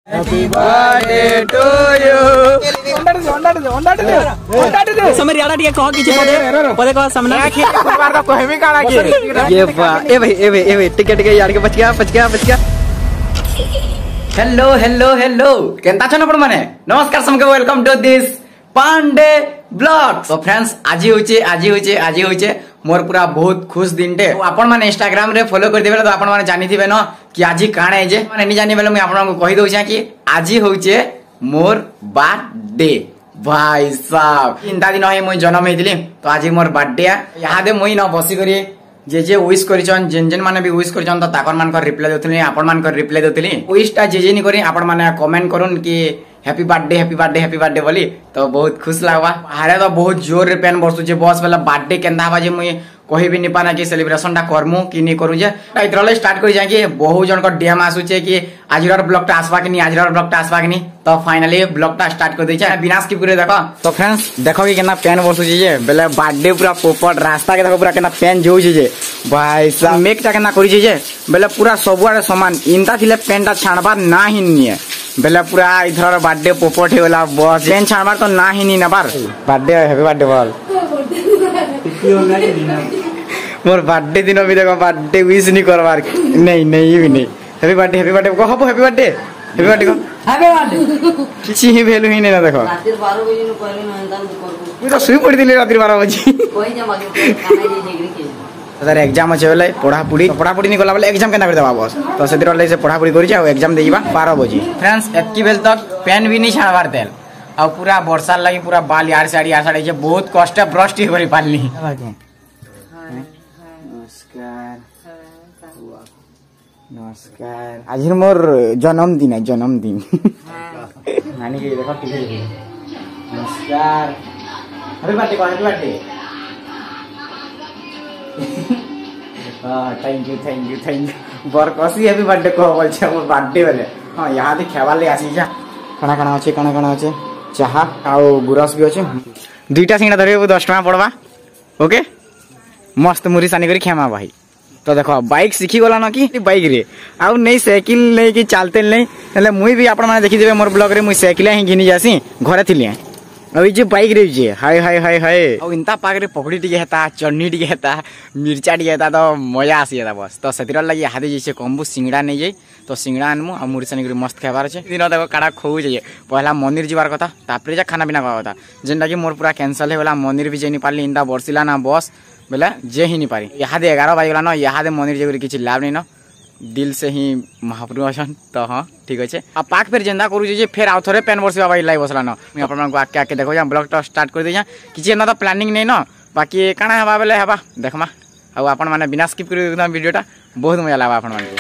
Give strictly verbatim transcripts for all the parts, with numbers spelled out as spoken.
Happy birthday to you. समरी आड़ा टिके कह किछि पदे पदे कह सामने परिवार का कहबी काना के ये बा ए भाई ए भाई ए भाई टिके टिके यार के बच गया बच गया बच गया। हेलो हेलो हेलो केनता छन आपण माने नमस्कार समके welcome to this Pandey blog. तो फ्रेंड्स आज होचे आज होचे आज होचे मोर पूरा बहुत खुश दिन टे तो आपण माने इंस्टाग्राम रे फॉलो कर देबे तो आपण माने जानि थिबे न कि आज काणे जे माने नि जानि बेले मैं आपण को कहि दउ छ कि आज होचे मोर बर्थडे भाई साहब इंता दिन है मुई जन्म हेतिली तो आज मोर बर्थडे यहाँ दे मुई न बसी करी जे जे विश करिछन जेन जेन माने भी विश करिछन तो ताकर मान कर रिप्लाई देतली आपण मान कर रिप्लाई देतली विश टा जे जे नि करी आपण माने कमेंट करून कि happy birthday happy birthday happy birthday बोली तो बहुत खुश लागबा। हारे तो बहुत जोर रे पेन बरसु जे बस वाला बर्थडे केंदा हबा जे मुई कहि भी नि पाना कि सेलिब्रेशन टा करमु कि नि करू जे इतरले स्टार्ट करि जाय कि बहुत जन को डीएम आसु छे कि आजर ब्लॉग टा आसबा कि नि आजर ब्लॉग टा आसबा कि नि तो फाइनली ब्लॉग टा स्टार्ट कर दै छै बिनाश की पूरे देखो। तो फ्रेंड्स देखो कि केना पेन बरसु जे बेले बर्थडे पूरा पोपट रास्ता के देखो पूरा केना पेन जोउ छै जे भाई साहब मेक टा केना करि छै जे बेले पूरा सबुआडे समान इनता थिले पेन टा छाणबा ना ही निए बेले पूरा इधर बर्थडे पोपट हे वाला बस पेन छाणबार तो ना ही नि नबार बर्थडे हैप्पी बर्थडे बोल मोर बर्थडे दिन भी देखो बर्थडे विश नहीं करवार नहीं नहीं भी नहीं हैप्पी बर्थडे हैप्पी बर्थडे कहो हैप्पी बर्थडे हैप्पी बर्थडे को हैप्पी बर्थडे किछि ही वैल्यू ही नहीं ना देखो रात बारह बजे न करबे न एंता करबो पूरा सुई पड़ी दिले रात बारह बजे कोई जा बाकी खाना जे जेगरी के सर एग्जाम अछि बेले पढ़ा पढ़ी पढ़ा पढ़ी नहीं गला बेले एग्जाम केना कर देबा बस तो सेतिर वाले से पढ़ा पढ़ी करि जा एग्जाम देइबा बारह बजे। फ्रेंड्स एतकी बेल तक पेन भी नहीं छाड़बार देल आ पूरा वर्षा लागि पूरा बाल यार साड़ी यार साड़ी जे बहुत कष्ट ब्रश टी करि पालनी। नमस्कार नमस्कार आज मोर जन्मदिन है जन्मदिन नानी के देखो टीवी नमस्कार हैप्पी बर्थडे हैप्पी बर्थडे हां thank you thank you thank you बर कसी हैप्पी बर्थडे को बोल छ मोर बर्थडे वाले हां यहां दे खेवाल ले आसी जा खाना खाना अछि खाना खाना अछि चाहा आउ गुरस भी अछि दुईटा सिंगड़ा धरे दस टका पड़बा ओके मस्त मुरी सानी करी खेमा भाई। तो देखो बाइक सीखी गला न कि बाइक रे आउ नहीं साइकिल नहीं कि चलते नहीं हेले मुई भी आपण माने देखि देबे मोर ब्लॉग रे मुई साइकिल ही घिनी जासी घरे थिले अभी जे बाइक रे जे हाय हाय हाय हाय आउ इंता पाग रे पकड़ी टिके हेता चटनी टिके हेता मिर्चा टिके हेता तो मजा आसी हेता बस। तो सेतिर लागि हादे जैसे कम्बू सिंगड़ा नहीं जाई तो सिंगड़ा आनमु आ मुरी सानी करी मस्त खाबार छे दिन देखो काडा खौ जे पहला मंदिर जीवार कथा तापरे जा खाना पीना खावा कथा जेनटा कि मोर पूरा कैंसिल हे वाला मंदिर भी जेनी पाली इंदा बरसिला ना बस बेला जे ही नहीं पारी यहाँ दे ग्यारह बजे गला न यहाँ दे मंदिर जगह किसी लाभ नहीं न दिल से ही महाप्रभु अछन तो हाँ ठीक अच्छे आ पाक फिर जेंदा करू जे फिर आउ थोड़े पेन बरसिबा बाई लाई बसला न मैं अपन को आके आके देखो जा ब्लॉग टा स्टार्ट कर दे जा किछि ना तो प्लानिंग नहीं न बाकी काना हबा बेले हबा देखमा आ अपन माने बिना स्किप कर एकदम वीडियो टा बहुत मजा लावा अपन माने।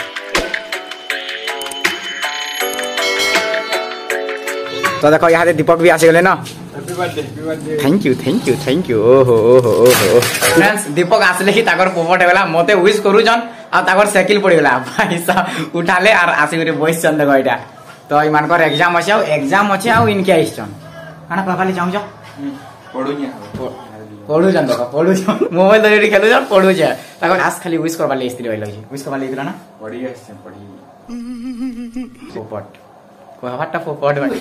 तो देखो यहाँ दे दीपक भी आसी गले न thank you thank you thank you ओहो ओहो ओहो फ्रेंड्स दीपक आसले ही ताकर पोपट हेला मते विश करू जन आ ताकर साइकिल पड़ी गेला भाई साहब उठाले और आसी करे बॉयस चंद देखो एटा तो ई मानकर एग्जाम अछि आ एग्जाम अछि आ इनके आइछन खाना पापाली जाऊ जा पढू नी पढू जन देखो पढू जन मोबाइल धरि खेलू जन पढू जा ताकर आस खाली विश करबा ले स्त्री होइलो विश करबा ले दिला ना पढी आछन पढी पोपट को हवाटा पोपट भाई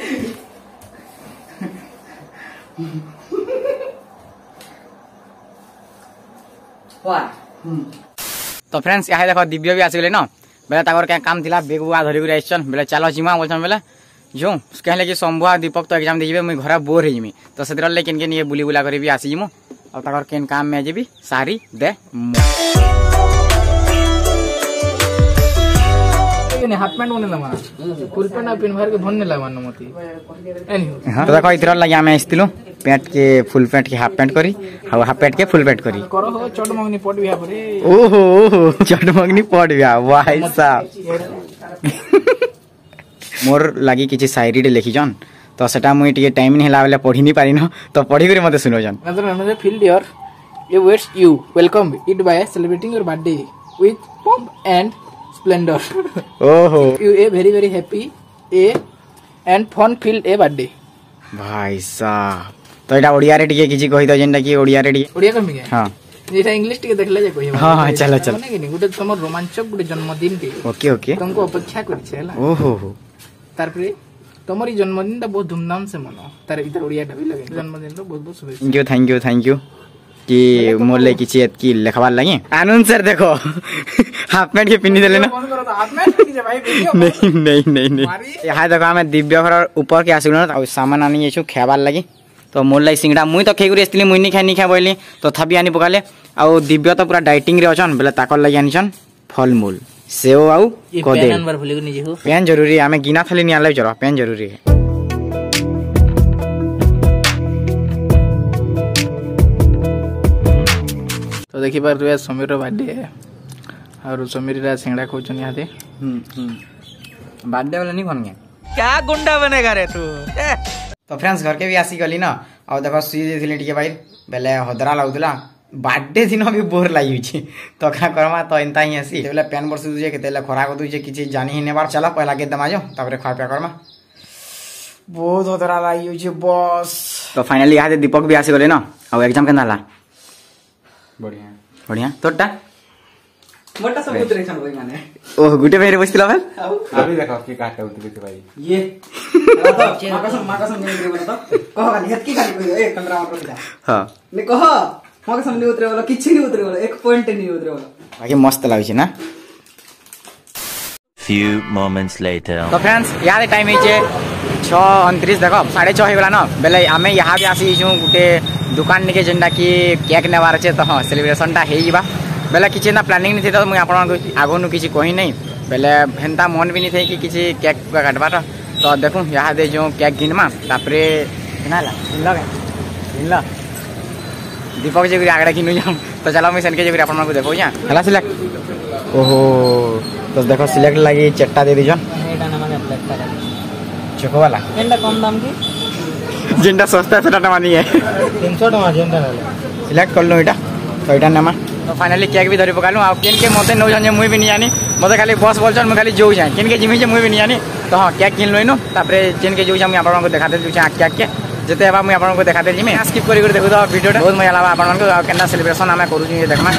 तो फ्रेंड्स यहाँ देखो दिव्य भी आसी गले न बेले ताकर क्या काम थिला बेग बुआ धरि गुरे आइछन बेले चलो जिमा बोलछन बेले जो कहले कि संभुआ दीपक तो एग्जाम देजिबे मुई घरा बोर हे जिमी तो सेतिर लेकिन के ये बुली बुला करी भी आसी जिमु और ताकर केन काम में जेबी सारी दे हाफ पैंट बने लमा फुल पैंट आ पिन भर के भन्ने ला मानो मती एनी हां तो देखो इधर लागि आमे आस्तिलो पैंट के फुल पैंट के हाफ पैंट करी और हाफ पैंट के फुल पैंट करी करो हो चट मंगनी पट बिया परे ओहो ओहो चट मंगनी पट बिया भाई साहब मोर लागि किछि शायरी रे लिखि जन तो सेटा मुई टिके टाइम नहीं होला बेले पढी नहीं पारी न तो पढी करे मते सुनो जन मतलब हमने फील डियर ये waits you welcome it by celebrating your birthday with pomp and splendor ओहो you a very very happy a and fun filled a birthday भाई साहब तो एटा ओडिया रे टिके किछि कहि द जेंटा कि ओडिया रे टिके ओडिया कमी के हां जेटा इंग्लिश टिके देखले जे कहि हां हां चलो चलो गुटे तुम रोमांचक गुटे जन्मदिन के ओके ओके तुमको अपेक्षा करि छला ओहो तार पे तमरी जन्मदिन तो बहुत धूमधाम से मनाओ तार इधर ओडिया ढबी लगे जन्मदिन तो बहुत बहुत शुभेच्छा thank you thank you thank you कि मोले किसी की लिखवार लगी आनंद सर देखो हाफ पैंट के पिन्नी देले ना नहीं नहीं नहीं नहीं यहाँ देखो हमें दिव्य घर ऊपर के आसिल ना सामान आनी ये खेबार लगी तो मोर लगी सिंगड़ा मुई तो खेई कर मुई नहीं खाई नहीं खाई बोली तथापि आनी पकाले आउ दिव्य तो पूरा डाइटिंग रे अछन बेले ताकर लगी आनीछन फलमूल सेव आउ कदली पेन जरूरी आमे गिना थाली नि आले चलो पेन जरूरी है तो देखि पार तुए समीर रो बर्थडे है और समीर रा सिंगड़ा खोचन याते हम्म हम्म बर्थडे वाला नहीं बन गया क्या गुंडा बनेगा रे तू तो फ्रेंड्स घर के भी आसी गली ना आ देखो सुई देथिले टिके भाई बेले हदरा लागुला बर्थडे दिन भी बोर लगी तो क्या करमा तो इनता ही आसी बेले पेन बरसु दुजे केतेले खरा को दुजे किछि जानी ही नेबार चला पहला के दमा जो तापरे खा पिया करमा बहुत हदरा लगी छी बस तो फाइनली यहाँ दीपक भी आसी गले ना आ एग्जाम केना हला बढ़िया बढ़िया तोटा मोटा सब उतरे छन भाई माने ओह गुटे बेरे बसतिला भाई अभी देखो की काटे उतरे थे भाई ये माका माका संगे उतरे बोले तो कहो खाली हत की खाली कोई ए कैमरा ऑन कर हां ने कहो माका संगे उतरे बोला किछि नहीं उतरे बोला एक पॉइंट नहीं उतरे बोला बाकी मस्त लागै छै ना few moments later तो फ्रेंड्स यार टाइम है छह उनतीस देखो साढ़े छह होगा ना बेले आमे यहाँ भी आसी गोटे दुकान निके जेनटा कि केक नेबार अच्छे तो हाँ सेलिब्रेशन टा हो बेले किसी ना प्लानिंग नहीं थी तो मुझे आपको आगु नु किसी कही नहीं बेले हेन्ता मन भी नहीं थे कि किसी केक काटबार तो देखूँ यहाँ दे जो केक गिनमा तापरे दीपक जी आगड़े किनु जाऊँ तो चलो मुझे सेनके जी आपको देखो है सिलेक्ट ओहो तो देखो सिलेक्ट लगी चट्टा दे दीजन चोको वाला कम दाम की जिनटा सस्ता सेटा टमानी है तीन सौ टका जेनटा सिलेक्ट कर लो इटा तो इटा नमा तो फाइनली केक भी धरी पकालू आ केन के मते नौ जन मुई भी नहीं जानी मते खाली बस बोलछन मैं खाली जो जाए केन के जिमी जे मुई भी नहीं जानी तो हां केक किन लोइनो तापरे जेन के जो जाम आपन को देखाते छु केक के जते एबा मुई आपन को देखाते जिमी स्किप करी कर देखु तो वीडियो बहुत मजा लावा आपन को केना सेलिब्रेशन हमें करू छी देखमा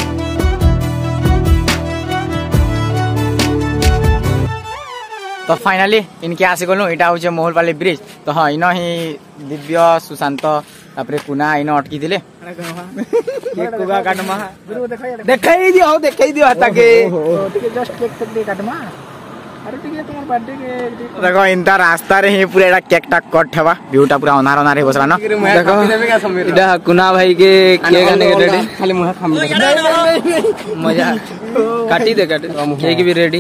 तो फाइनली इनके आसी गलु इटा हो मोहलपाली ब्रिज तो हाँ इन ही दिव्य सुशांत तापरे कुना इन अटकी दिले केक कोगा काटमा देखाई दियो देखाई दियो हता के टिके जस्ट केक तक दे काटमा अरे टिके तुम बर्थडे के देखो इनता रास्ता रे ही पूरा एटा केक टा कट हेबा व्यूटा पूरा अनार अनार हे बसला ना देखो इडा कुना भाई के केक आने के रेडी खाली मुंह खाम मजा काटी दे काटी केक भी रेडी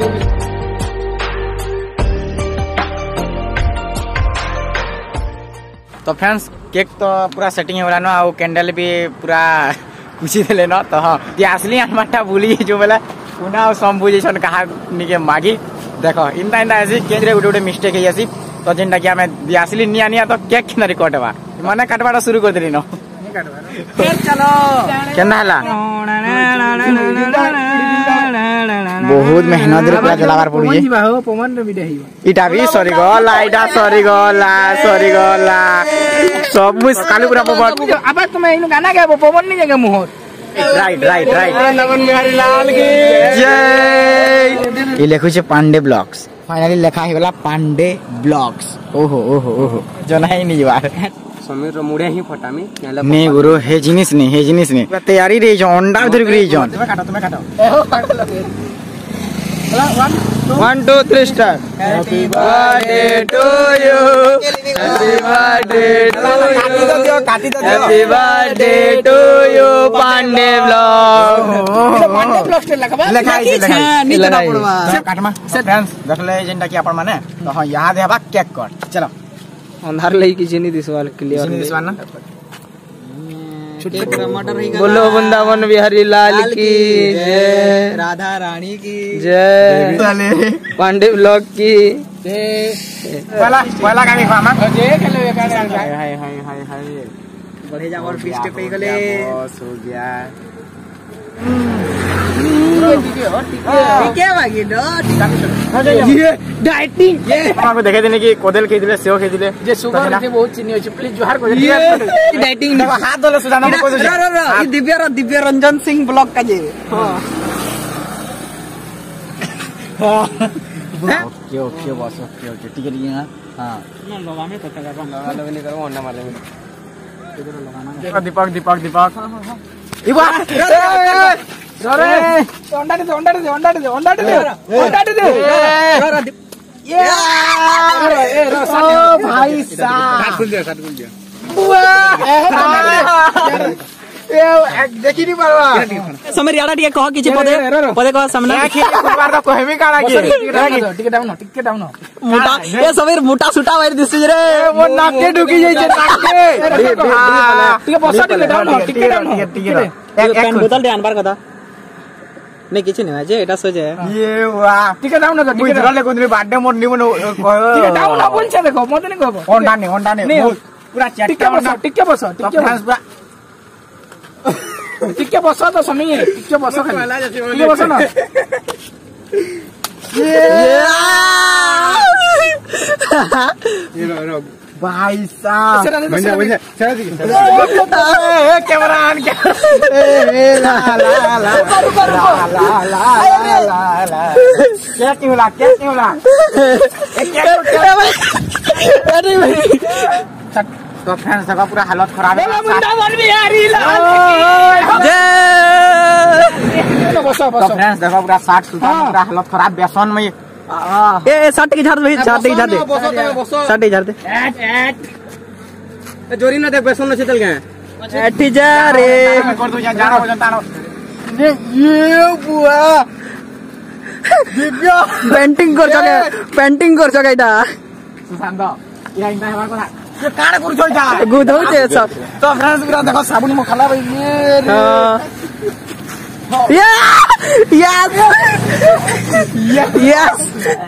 तो फ्रेंड्स केक तो पूरा सेटिंग होला ना आ कैंडल भी पूरा खुशी देले ना तो हाँ ये असली आनमाटा भूली जो बोला पुना सम बुझी छन कहा निके मागी देखो इनता इनता ऐसी केंद्रे गुटे गुटे मिस्टेक है ऐसी तो जेनटा कि हमें ये असली नि आनिया तो केक किना रिकॉर्डवा माने काटबाटा शुरू कर देली न चलो केना हला बहुत मेहनत रे पूरा जलावार पड़ी जी बाहो पवन रे बिडे हिबा इटा भी सॉरी गला इटा सॉरी गला सॉरी गला सब काली पूरा पवन अब तुम इनु गाना गाबो पवन नहीं जगह मुहर राइट राइट राइट नवन बिहारी लाल की जय ये लिखु छे पांडे ब्लॉग्स फाइनली लिखा ही वाला पांडे ब्लॉग्स ओहो ओहो ओहो जना ही नहीं बार समीर रो मुड़े ही फटामी नहीं गुरु हे जिनिस नहीं हे जिनिस नहीं तैयारी रे जो अंडा धरि रे जोन तुम्हें काटो तुम्हें काटो one two three star happy birthday to you happy birthday to you काटी दो happy birthday to you Pandey blog Pandey blog से लगवा लगा नी तना पड़वा काटमा फ्रेंड्स देखले जेंटा कि अपन माने तो हां याद हेबा केक कट चलो अंधार लई की जेनी दिसवाल क्लियर जेनी दिसवाल ना बोलो वृंदावन बिहारी लाल की जय राधा रानी की जय पांडे ब्लॉग की जय पहला पहला का देखो हम जय खेले हाय हाय हाय हाय हाय बढ़े जा और फिस्ट पे गले बस हो गया ठीक है बाकी दो ये डाइटिंग ये हमको देखे देने की कोदल के दिले सेव के दिले जे सुगर जे बहुत चिनी अछि प्लीज जोहार को डाइटिंग देखो हाथ धोले सुजाना को रो रो रो ई दिव्य रो दिव्य रंजन सिंह ब्लॉग का जे हां हां ओके ओके बस ओके ओके ठीक है ठीक है हां लगा में पता लगा लगा लगा नहीं करो अंडा मार ले दीपक दीपक दीपक इबा अरे अंडा दे अंडा दे अंडा दे अंडा दे अंडा दे ये ए ओ भाई साहब काट खुल दिया काट खुल दिया देखी नहीं पारवा समीर याडा टिके कह किछि पदे पदे कह सामने बार तो कहबी काला के टिके डाउन टिके डाउन मोटा ए समीर मोटा सुटा वायर दिसि रे वो नाके ढुकी जाय छे नाके टिके बस टिके डाउन टिके डाउन टिके एक बोतल दे आनबार कथा नहीं किछि नहीं जे एटा सोजे ये वाह टिके डाउन ना टिके धरले कोनी बर्थडे मोर निमन टिके डाउन ना बोलछे देखो मते नहीं कहबो अंडा नहीं अंडा नहीं पूरा चैट टिके बस टिके बस टिके बस टिके बस तो समीर टिके बस खाली टिके बस ना ये रो भाई साहब बंजा बंजा चला दी कैमरा ऑन क्या ए ला ला ला ला ला ला क्या क्यों ला क्या क्यों ला अरे भाई तो फ्रेंड्स का पूरा हालत खराब है मुंडा बन भी यार तो फ्रेंड्स देखो पूरा साठ सुता पूरा हालत खराब बेसन में ए साठ के झाड़ दे झाड़ दे झाड़ दे साठ के झाड़ दे ए जोरी ना देख बेसन में चल गए एठी जा रे कर दो जानो जानो ये ये बुआ दिव्या पेंटिंग कर जगे पेंटिंग कर जगे इटा सुशांत या इनका हमार को ये काण करू छोई जा गुदौ छे सब तो फ्रेंड्स पूरा देखो साबुन में खला भाई ये या यस यस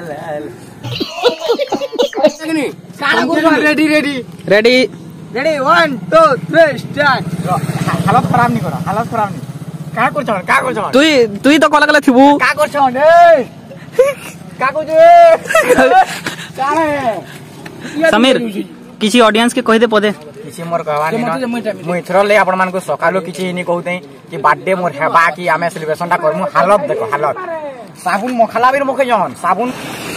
काण करू ready ready ready ready one two three start हालत खराब नहीं करो हालत खराब नहीं का कर छ का कर छ तुई तुई तो कला कला थिबू का कर छ ए का कर जे काण है समीर किसी ऑडियंस के कहि दे पदे किसी मोर कहवा नहीं मुई थरले आपण मान को सकालो किछि नहीं कहउते कि बर्थडे मोर हेबा कि आमे सेलिब्रेशन ता करमु हालत देखो हालत साबुन मोखला बिर मोखे जन साबुन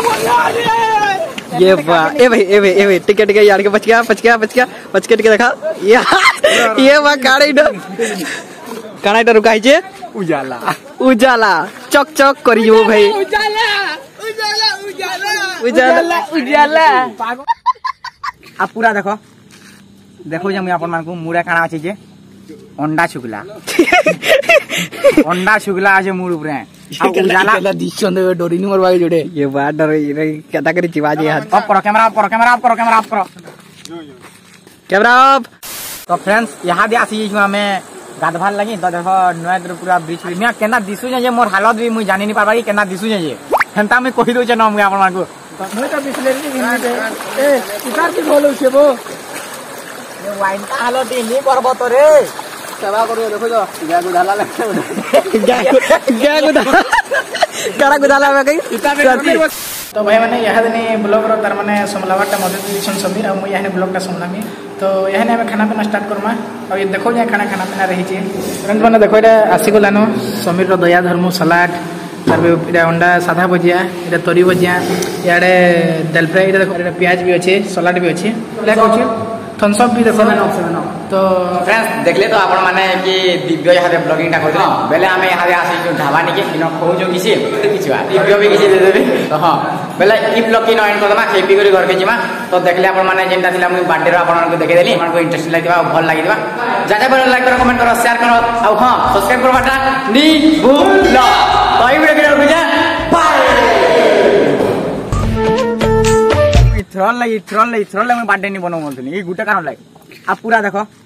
ये वाह ए भाई ए भाई ए भाई टिके टिके यार के बच गया बच गया बच गया बच के टिके देखा ये ये वाह काड़े इधर काड़ा इधर रुकाई छे उजाला उजाला चक चक करियो भाई उजाला उजाला उजाला उजाला उजाला आ पूरा देखो देखो जे मुई आपन मान को मुड़ा काना अछि जे अंडा छुगला अंडा छुगला जे मुड़ ऊपर आ उजाला दिसन दे डोरी मोर भाई जोड़े ये वाह डर रे कता करी चिवाजी हाथ ऑफ करो कैमरा ऑफ करो कैमरा ऑफ करो कैमरा ऑफ करो कैमरा ऑफ तो फ्रेंड्स यहां दे आसी छु हमें गाधभाल लगी तो देखो नयद्र पूरा ब्रिज में केना दिसु जे मोर हालत भी मुई जानि नि पाबाई केना दिसु जे हेंता में कहि दउ छ न मुई आपन मान को मुई तो बिस्लेरी ए उतार के बोलउ छे बो ये वाइन का हालत नहीं करबो तो रे सेवा करो देखो जो गया गुदाला लगता गया गया गुदाला कारा गुदाला में गई तो भाई मैंने यहाँ दिन ब्लॉग रो तार माने समलावाटा मदद दिसन समीर और मुई यहाँ ब्लॉग टा समलामी तो यहाँ हमें खाना पीना स्टार्ट करमा और ये देखो जे खाना खाना पीना रही छे फ्रेंड्स माने देखो एटा आसी गलानो समीर रो दया धर्म सलाड तार एटा अंडा साधा भजिया एटा तरी भजिया याडे दाल फ्राई एटा देखो एटा प्याज भी अछि सलाड भी अछि ले कहू थम्स अप भी देखो तो फ्रेंड्स देखले तो आपण माने कि दिव्य यहाँ ब्लॉगिंग टा करथि बेले हमें यहाँ आसी जो ढाबा नि के किनो खौ जो किसी किछुआ दिव्य भी किसी दे देबे तो हां बेले ई ब्लॉग की नॉइन करदमा हेपी करी घर के जिमा तो देखले आपण माने जेंटा थिला मुई बर्थडे रो आपण को देखे देली आपण को इंटरेस्टिंग लागिबा भल लागिबा जाजा पर लाइक करो कमेंट करो शेयर करो और हां सब्सक्राइब करबाटा नी भूल तो ई वीडियो के रुक बाय थ्रोल लगी थ्रोल लगी थ्रोल लगी मैं बर्थडे नहीं बनाऊं बोलते नहीं ये गुटे कारण लगे आप पूरा देखो